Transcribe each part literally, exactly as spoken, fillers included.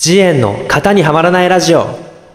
ジエンの型にはまらないラジオ。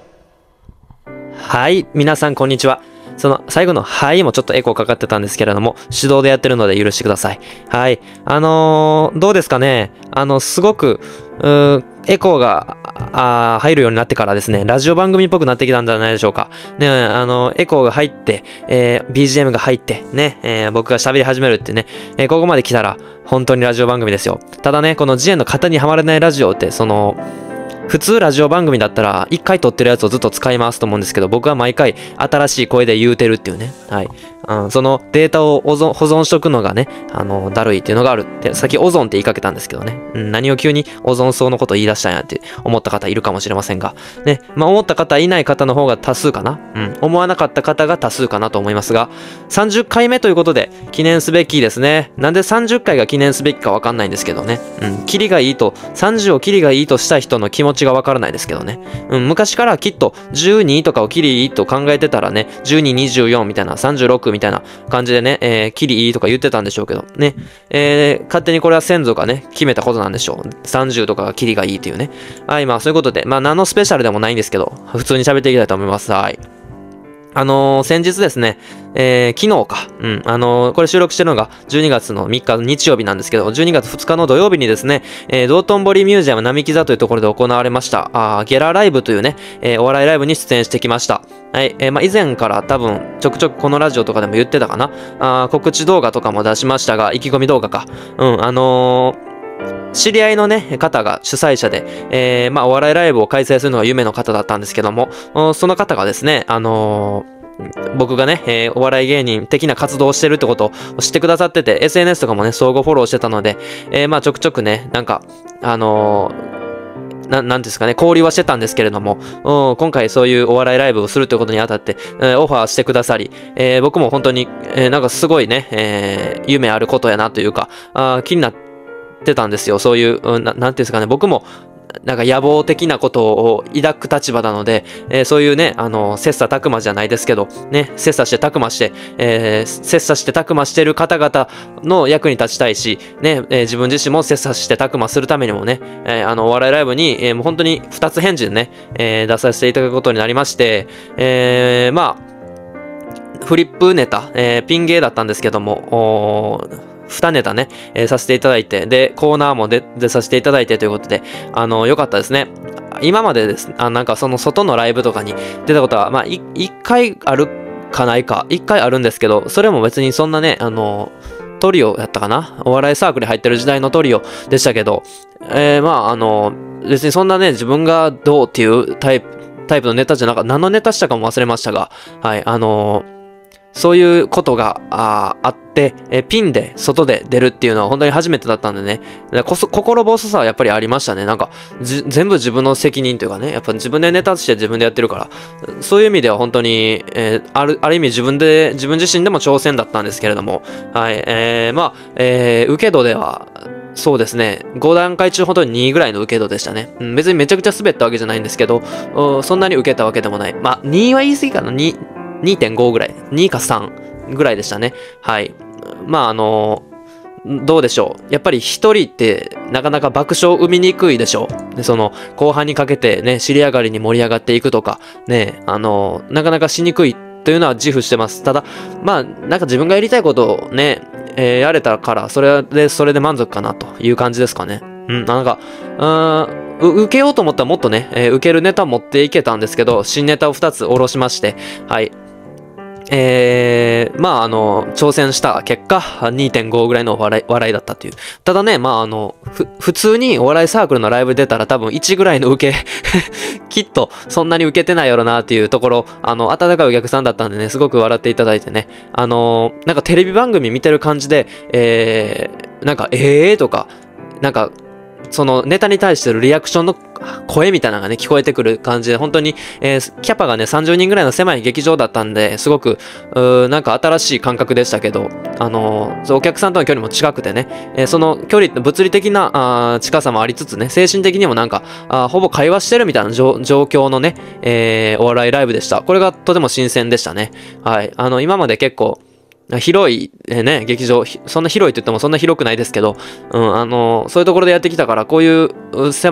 はい、皆さんこんにちは。その最後のはいもちょっとエコーかかってたんですけれども、手動でやってるので許してください。はい。あのー、どうですかね。あの、すごく、うーエコーがあー入るようになってからですね、ラジオ番組っぽくなってきたんじゃないでしょうか。ね、あの、エコーが入って、えー、ビージーエム が入って、ね、えー、僕が喋り始めるってね、えー、ここまで来たら、本当にラジオ番組ですよ。ただね、このジエンの型にはまらないラジオって、その、普通ラジオ番組だったら一回撮ってるやつをずっと使い回すと思うんですけど、僕は毎回新しい声で言うてるっていうね。はい。うん、そのデータを保存保存しとくのがね、あの、だるいっていうのがあるって、さっきオゾンって言いかけたんですけどね。うん、何を急にオゾン層のことを言い出したんやって思った方いるかもしれませんが。ね。まあ思った方いない方の方が多数かな。うん。思わなかった方が多数かなと思いますが、さんじゅっかいめということで記念すべきですね。なんでさんじゅっかいが記念すべきかわかんないんですけどね。うん。キリがいいと、さんじゅうをキリがいいとした人の気持ちがわからないですけどね。うん。昔からきっとじゅうにとかをキリいいと考えてたらね、じゅうに、にじゅうよんみたいな、さんじゅうろくみたいな感じでね、えー、キリいいとか言ってたんでしょうけど、ね。えー、勝手にこれは先祖がね、決めたことなんでしょう。さんじゅうとかがキリがいいっていうね。はい、まあそういうことで、まあ何のスペシャルでもないんですけど、普通に喋っていきたいと思います。はい。あのー、先日ですね、えー、昨日か、うん、あのー、これ収録してるのがじゅうにがつのみっか日曜日なんですけど、じゅうにがつふつかの土曜日にですね、えー、道頓堀ミュージアム並木座というところで行われました、あゲラライブというね、えー、お笑いライブに出演してきました。はい、えー、まあ、以前から多分、ちょくちょくこのラジオとかでも言ってたかな。あ告知動画とかも出しましたが、意気込み動画か。うん、あのー、知り合いのね、方が主催者で、えー、まあ、お笑いライブを開催するのが夢の方だったんですけども、その方がですね、あのー、僕がね、えー、お笑い芸人的な活動をしてるってことを知ってくださってて、エスエヌエス とかもね、相互フォローしてたので、えー、まあ、ちょくちょくね、なんか、あのー、な、なんですかね、交流はしてたんですけれども、うん、今回そういうお笑いライブをするということにあたって、えー、オファーしてくださり、えー、僕も本当に、えー、なんかすごいね、えー、夢あることやなというか、あ気になって、ってたんですよ。そういう、うん、ななんていうんですかね、僕も、なんか野望的なことを抱く立場なので、えー、そういうね、あの、切磋琢磨じゃないですけど、ね、切磋して琢磨して、えー、切磋して琢磨してる方々の役に立ちたいし、ね、えー、自分自身も切磋して琢磨するためにもね、えー、あの、お笑いライブに、えー、もう本当に二つ返事でね、えー、出させていただくことになりまして、えー、まあ、フリップネタ、えー、ピン芸だったんですけども、二ネタね、えー、させていただいて、で、コーナーも出、出させていただいてということで、あの、良かったですね。今までです、あ、なんかその外のライブとかに出たことは、まあ、い一回あるかないか、一回あるんですけど、それも別にそんなね、あの、トリオやったかな、お笑いサークルに入ってる時代のトリオでしたけど、えー、まあ、あの、別にそんなね、自分がどうっていうタイプ、タイプのネタじゃなかった、何のネタしたかも忘れましたが、はい、あのー、そういうことが あ, あって、えピンで外で出るっていうのは本当に初めてだったんでね、こそ心細さはやっぱりありましたね。なんか全部自分の責任というかね、やっぱ自分でネタして自分でやってるから、そういう意味では本当に、えー、あるある意味自分で自分自身でも挑戦だったんですけれども、はい、えー、まあ、えー、受け度ではそうですね。ご段階中ほどににぐらいの受け度でしたね。うん、別にめちゃくちゃ滑ったわけじゃないんですけど、そんなに受けたわけでもない。まあ、には言い過ぎかな。に、にてんご ぐらい。にかさんぐらいでしたね。はい。まあ、あのー、どうでしょう。やっぱり一人ってなかなか爆笑を生みにくいでしょう。で、その後半にかけてね、尻上がりに盛り上がっていくとか、ね、あのー、なかなかしにくいというのは自負してます。ただ、まあ、なんか自分がやりたいことをね、えー、やれたから、それで、それで満足かなという感じですかね。うん、なんか、うーん、受けようと思ったらもっとね、えー、受けるネタ持っていけたんですけど、新ネタをふたつ下ろしまして、はい。えー、まあ、あの、挑戦した結果、にてんご ぐらいの笑い、笑いだったという。ただね、まあ、あの、ふ、普通にお笑いサークルのライブ出たら多分いちぐらいの受け、きっとそんなに受けてないやろなっていうところ、あの、温かいお客さんだったんでね、すごく笑っていただいてね、あの、なんかテレビ番組見てる感じで、えー、なんか、えーとか、なんか、そのネタに対してるリアクションの声みたいなのがね、聞こえてくる感じで、本当に、えー、キャパがね、さんじゅうにんぐらいの狭い劇場だったんで、すごく、うーなんか新しい感覚でしたけど、あのー、お客さんとの距離も近くてね、えー、その距離、物理的なあ近さもありつつね、精神的にもなんか、あほぼ会話してるみたいな状況のね、えー、お笑いライブでした。これがとても新鮮でしたね。はい。あの、今まで結構、広い、ね、劇場、そんな広いって言ってもそんな広くないですけど、うん、あの、そういうところでやってきたから、こういう狭い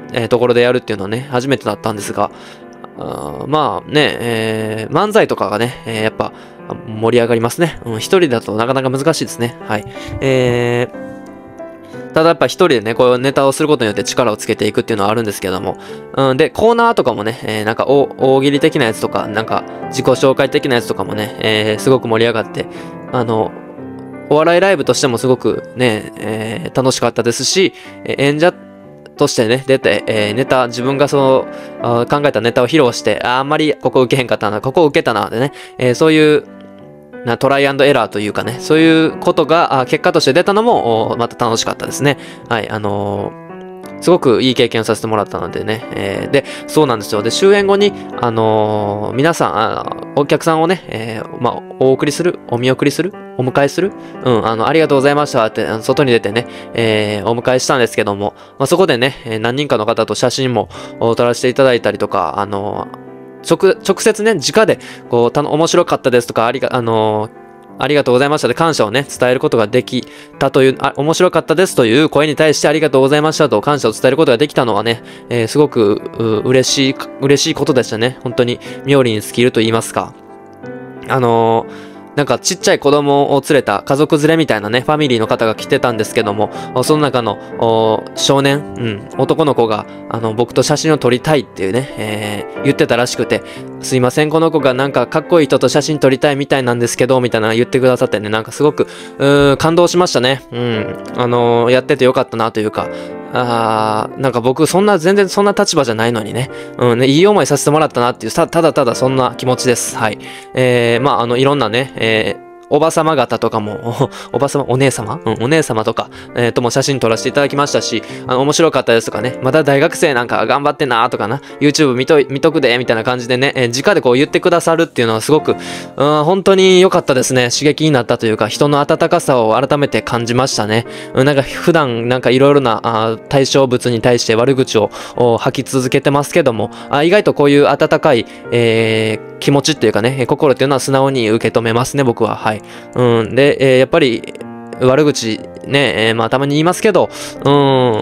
えーところでやるっていうのはね、初めてだったんですが、あまあね、えー、漫才とかがね、えー、やっぱ盛り上がりますね。うん、一人だとなかなか難しいですね。はい。えーただやっぱ一人でね、こういうネタをすることによって力をつけていくっていうのはあるんですけども。うん、で、コーナーとかもね、えー、なんか大、大喜利的なやつとか、なんか自己紹介的なやつとかもね、えー、すごく盛り上がって、あの、お笑いライブとしてもすごくね、えー、楽しかったですし、演者としてね、出て、えー、ネタ、自分がその、考えたネタを披露して、あ、あんまりここ受けへんかったな、ここ受けたな、でね、えー、そういう、なトライアンドエラーというかね、そういうことが結果として出たのもまた楽しかったですね。はい、あのー、すごくいい経験をさせてもらったのでね。えー、で、そうなんですよ。で、終演後に、あのー、皆さん、あお客さんをね、えー、まあ、お送りする、お見送りする、お迎えする、うん、あの、ありがとうございましたって、外に出てね、えー、お迎えしたんですけども、まあ、そこでね、何人かの方と写真も撮らせていただいたりとか、あのー、直、直接ね、直で、こう、たの、面白かったですとか、ありが、あのー、ありがとうございましたで感謝をね、伝えることができたという、あ、面白かったですという声に対してありがとうございましたと感謝を伝えることができたのはね、えー、すごく、う、嬉しい、嬉しいことでしたね。本当に、冥利に尽きると言いますか。あのー、なんかちっちゃい子供を連れた家族連れみたいなね、ファミリーの方が来てたんですけども、その中の少年、うん、男の子が、あの、僕と写真を撮りたいっていうね、えー、言ってたらしくて、すいません、この子がなんかかっこいい人と写真撮りたいみたいなんですけど、みたいな言ってくださってね、なんかすごく、うー、感動しましたね。うん。あのー、やっててよかったなというか、あー、なんか僕そんな、全然そんな立場じゃないのにね、うん、ね、いい思いさせてもらったなっていう、た、ただただそんな気持ちです。はい。えー、まあ、あの、いろんなね、えー、おばさま方とかも、おばさま、お姉様うん、お姉様とか、えー、とも写真撮らせていただきましたし、あの、面白かったですとかね、まだ大学生なんか頑張ってんなとかな、YouTube 見と、見とくで、みたいな感じでね、えー、直でこう言ってくださるっていうのはすごく、うん、本当に良かったですね。刺激になったというか、人の温かさを改めて感じましたね。うん、なんか普段なんかいろいろなあ対象物に対して悪口を吐き続けてますけども、あ意外とこういう温かい、えー、気持ちっていうかね、心っていうのは素直に受け止めますね、僕は。はい。うん。で、えー、やっぱり、悪口ね、えー、まあたまに言いますけど、うん。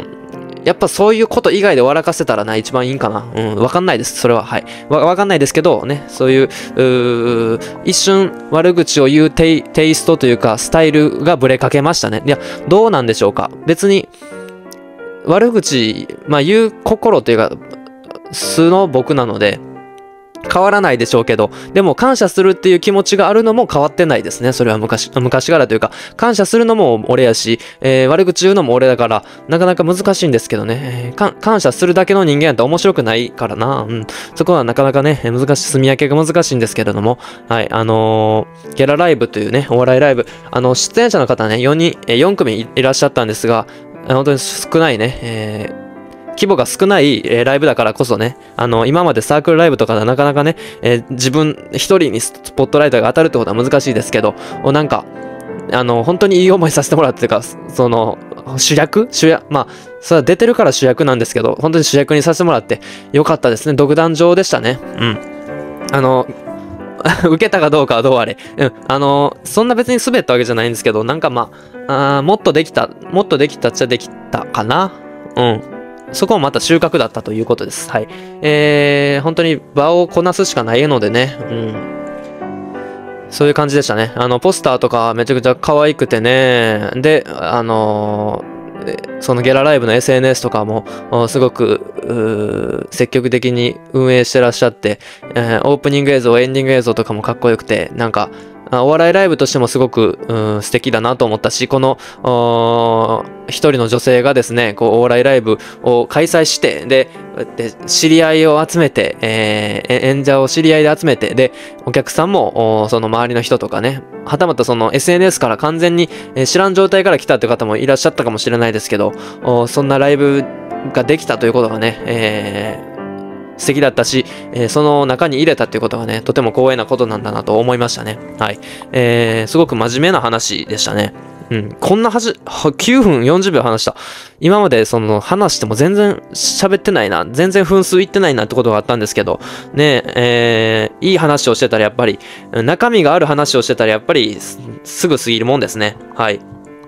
やっぱそういうこと以外で笑かせたらな、一番いいんかな。うん。わかんないです。それは。はい。わ、わかんないですけど、ね。そういう、う一瞬悪口を言うテイ、テイストというか、スタイルがブレかけましたね。いや、どうなんでしょうか。別に、悪口、まあ言う心というか、素の僕なので、変わらないでしょうけど、でも感謝するっていう気持ちがあるのも変わってないですね。それは昔、昔からというか、感謝するのも俺やし、えー、悪口言うのも俺だから、なかなか難しいんですけどね。えー、か感謝するだけの人間やったら面白くないからな。うん。そこはなかなかね、難しい、住み分けが難しいんですけれども、はい、あのー、ギャラライブというね、お笑いライブ、あの、出演者の方ね、よにん、えー、よん組 い, いらっしゃったんですが、本当に少ないね、えー規模が少ない、えー、ライブだからこそね、あの、今までサークルライブとかでなかなかね、えー、自分一人にスポットライトが当たるってことは難しいですけど、なんか、あの、本当にいい思いさせてもらってというか、その、主役主役まあ、それは出てるから主役なんですけど、本当に主役にさせてもらってよかったですね。独壇場でしたね。うん。あの、受けたかどうかはどうあれ。うん。あの、そんな別に滑ったわけじゃないんですけど、なんかまあ、あもっとできた、もっとできたっちゃできたかな。うん。そこもまた収穫だったということです。はい。えー、本当に場をこなすしかないのでね。うん。そういう感じでしたね。あの、ポスターとかめちゃくちゃ可愛くてね。で、あのー、そのゲラライブの エスエヌエス とかも、すごく、積極的に運営してらっしゃって、えー、オープニング映像、エンディング映像とかもかっこよくて、なんか、お笑いライブとしてもすごく、うん、素敵だなと思ったし、この、一人の女性がですね、こう、お笑いライブを開催して、で、で知り合いを集めて、えー、演者を知り合いで集めて、で、お客さんも、その周りの人とかね、はたまたその エスエヌエス から完全に知らん状態から来たって方もいらっしゃったかもしれないですけど、そんなライブができたということがね、えー素敵だったし、えー、その中に入れたっていうことがね、とても光栄なことなんだなと思いましたね。はい。えー、すごく真面目な話でしたね。うん。こんなはじ、きゅうふんよんじゅうびょう話した。今までその話しても全然喋ってないな、全然分数いってないなってことがあったんですけど、ねえ、ー、いい話をしてたらやっぱり、中身がある話をしてたらやっぱりすぐ過ぎるもんですね。はい。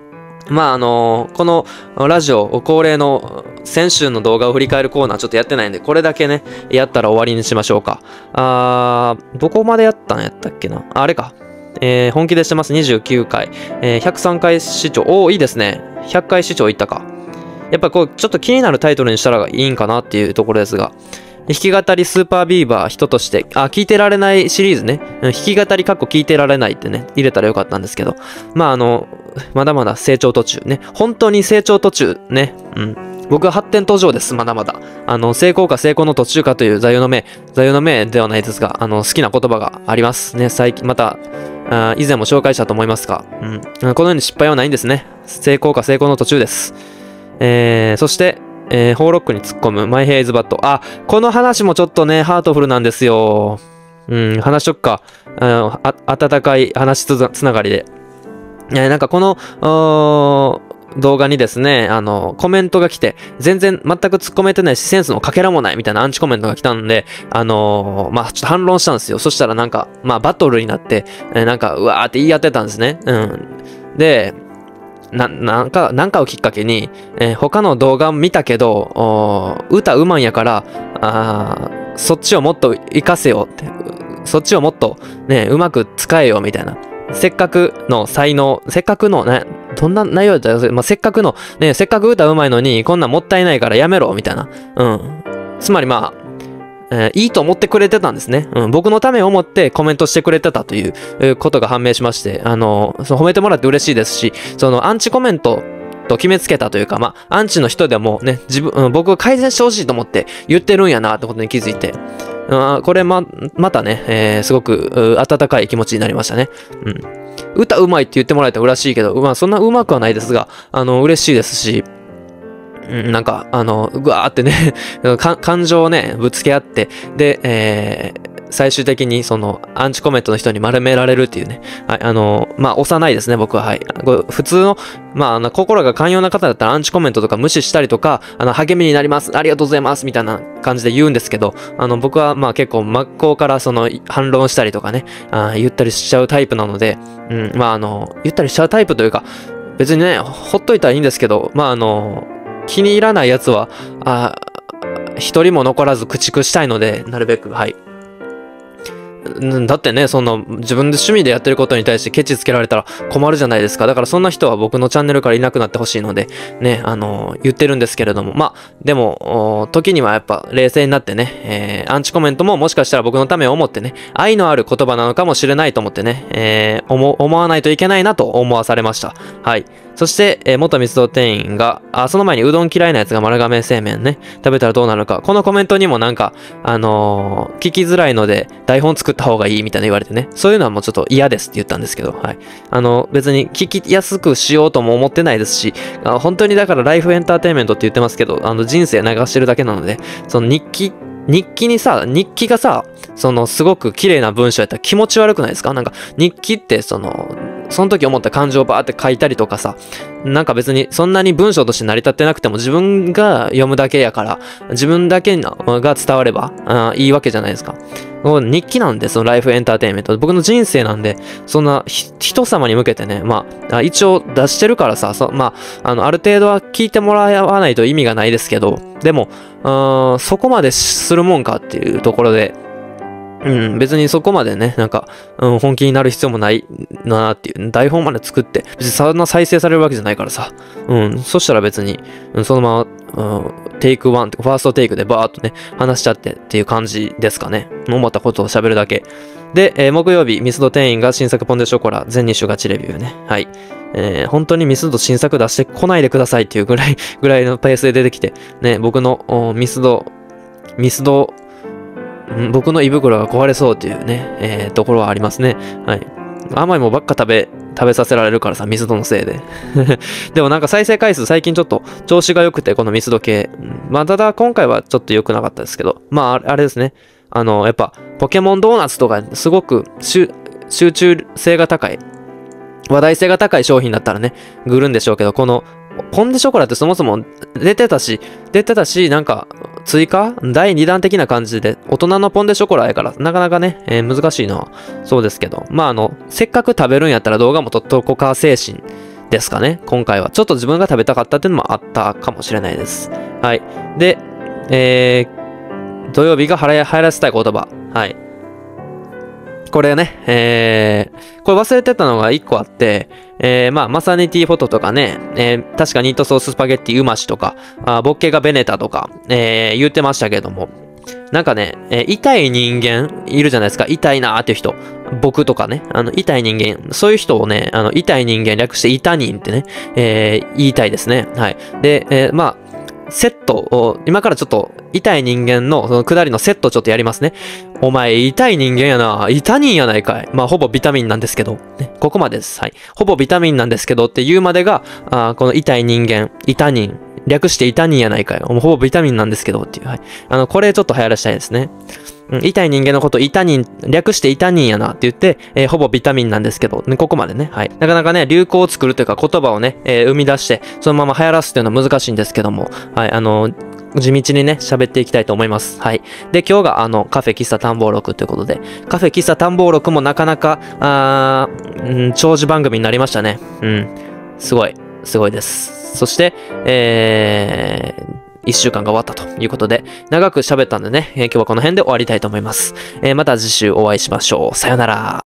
まああのこのラジオ恒例の先週の動画を振り返るコーナーちょっとやってないんで、これだけね、やったら終わりにしましょうか。あー、どこまでやったんやったっけな。あ、あれか。えー、本気でしてます。にじゅうきゅうかい。えー、ひゃくさんかい視聴。おー、いいですね。ひゃっかい視聴いったか。やっぱこう、ちょっと気になるタイトルにしたらいいんかなっていうところですが。弾き語りスーパービーバー人として、あ、聞いてられないシリーズね。弾き語りかっこ聞いてられないってね、入れたらよかったんですけど。まああの、まだまだ成長途中ね。本当に成長途中ね。うん。僕は発展途上です。まだまだ。あの、成功か成功の途中かという座右の銘、座右の銘ではないですが、あの、好きな言葉がありますね。最近、また、あ以前も紹介したと思いますが、うん。このように失敗はないんですね。成功か成功の途中です。えー、そして、えー、ホーロックに突っ込む、マイヘイズバット。あ、この話もちょっとね、ハートフルなんですよ。うん、話しとくか。あ、温かい話つつながりで。えー、なんかこの、動画にですね、あの、コメントが来て、全然全く突っ込めてないし、センスのかけらもないみたいなアンチコメントが来たんで、あのー、まあ、ちょっと反論したんですよ。そしたらなんか、まあ、バトルになって、えー、なんか、うわーって言い合ってたんですね。うん。で、な、なんか、なんかをきっかけに、えー、他の動画見たけど、歌うまんやから、あそっちをもっと活かせよって、そっちをもっとね、うまく使えよみたいな。せっかくの才能、せっかくのね、どんな内容だったら、まあ、せっかくの、ね、せっかく歌うまいのに、こんなんもったいないからやめろ、みたいな。うん。つまりまあ、えー、いいと思ってくれてたんですね。うん。僕のためを思ってコメントしてくれてたという、えー、ことが判明しまして、あのー、その褒めてもらって嬉しいですし、そのアンチコメントと決めつけたというか、まあ、アンチの人でもね、自分、うん、僕が改善してほしいと思って言ってるんやなってことに気づいて、うん、これま、またね、えー、すごく温かい気持ちになりましたね。うん。歌うまいって言ってもらえたら嬉しいけど、まあそんなうまくはないですが、あの、嬉しいですし、うん、なんか、あの、ぐわーってね感情をね、ぶつけ合って、で、えー、最終的にその、アンチコメントの人に丸められるっていうね。はい、あの、まあ、幼いですね、僕は。はい。普通の、まあ、あの、心が寛容な方だったらアンチコメントとか無視したりとか、あの、励みになります。ありがとうございます。みたいな感じで言うんですけど、あの、僕は、まあ、結構真っ向からその、反論したりとかね、あ言ったりしちゃうタイプなので、うん、まあ、あの、言ったりしちゃうタイプというか、別にね、ほっといたらいいんですけど、まあ、あの、気に入らないやつは、あ一人も残らず駆逐したいので、なるべく、はい。だってね、その、自分で趣味でやってることに対してケチつけられたら困るじゃないですか。だからそんな人は僕のチャンネルからいなくなってほしいので、ね、あのー、言ってるんですけれども。まあ、でも、時にはやっぱ冷静になってね、えー、アンチコメントももしかしたら僕のためを思ってね、愛のある言葉なのかもしれないと思ってね、えー、思、思わないといけないなと思わされました。はい。そして、えー、元ミスド店員が、あ、その前にうどん嫌いなやつが丸亀製麺ね、食べたらどうなるか。このコメントにもなんか、あのー、聞きづらいので、台本作った方がいいみたいな言われてね。そういうのはもうちょっと嫌ですって言ったんですけど、はい。あの、別に聞きやすくしようとも思ってないですし、あ本当にだからライフエンターテインメントって言ってますけど、あの、人生流してるだけなので、その日記、日記にさ、日記がさ、そのすごく綺麗な文章やったら気持ち悪くないですか？なんか日記ってその、その時思った感情をバーって書いたりとかさ、なんか別にそんなに文章として成り立ってなくても自分が読むだけやから、自分だけが伝わればあいいわけじゃないですか。日記なんで、そのライフエンターテインメント。僕の人生なんで、そんな人様に向けてね、まあ、一応出してるからさ、そまあ、あの、ある程度は聞いてもらわないと意味がないですけど、でも、そこまでするもんかっていうところで、うん、別にそこまでね、なんか、うん、本気になる必要もないなーっていう、台本まで作って、別にそんな再生されるわけじゃないからさ、うん、そしたら別に、うん、そのまま、うん、テイクワン、ファーストテイクでバーっとね、話しちゃってっていう感じですかね。思ったことを喋るだけ。で、えー、木曜日、ミスド店員が新作ポンデショコラ全に種ガチレビューね。はい。えー、本当にミスド新作出してこないでくださいっていうぐらい、ぐらいのペースで出てきて、ね、僕のミスド、ミスド、僕の胃袋が壊れそうっていうね、えー、ところはありますね。はい。甘いもんばっか食べ、食べさせられるからさ、ミスドのせいで。でもなんか再生回数最近ちょっと調子が良くて、このミスド系。まあ、ただ今回はちょっと良くなかったですけど、まあ、あれですね。あの、やっぱ、ポケモンドーナツとか、すごく集中性が高い、話題性が高い商品だったらね、グるんでしょうけど、この、ポンデショコラってそもそも出てたし、出てたし、なんか、追加だいにだん的な感じで、大人のポンデショコラやから、なかなかね、えー、難しいのは、そうですけど、まあ、あの、せっかく食べるんやったら動画も撮っとこか精神ですかね。今回は。ちょっと自分が食べたかったっていうのもあったかもしれないです。はい。で、えー、土曜日が流行らせたい言葉。はい。これね、えー、これ忘れてたのが一個あって、えー、まあ、マサニティフォトとかね、えー、確かニートソーススパゲッティうましとか、あボッケがベネタとか、えー、言ってましたけども、なんかね、えー、痛い人間いるじゃないですか。痛いなーっていう人。僕とかね、あの、痛い人間、そういう人をね、あの、痛い人間略して痛人ってね、えー、言いたいですね。はい。で、えー、まあ、セットを、今からちょっと、痛い人間の、その下りのセットをちょっとやりますね。お前、痛い人間やな。痛人やないかい。まあ、ほぼビタミンなんですけど、ね。ここまでです。はい。ほぼビタミンなんですけどって言うまでが、あこの痛い人間、痛人、略して痛人やないかい。もうほぼビタミンなんですけどっていう。はい。あの、これちょっと流行らしたいですね。うん、痛い人間のこと、痛人、略して痛人やなって言って、えー、ほぼビタミンなんですけど、ね、ここまでね。はい。なかなかね、流行を作るというか言葉をね、えー、生み出して、そのまま流行らすっていうのは難しいんですけども、はい。あのー、地道にね、喋っていきたいと思います。はい。で、今日があの、カフェ喫茶探訪録ということで、カフェ喫茶探訪録もなかなか、あー、うん、長寿番組になりましたね。うん。すごい。すごいです。そして、えー、一週間が終わったということで、長く喋ったんでね、えー、今日はこの辺で終わりたいと思います。えー、また次週お会いしましょう。さよなら。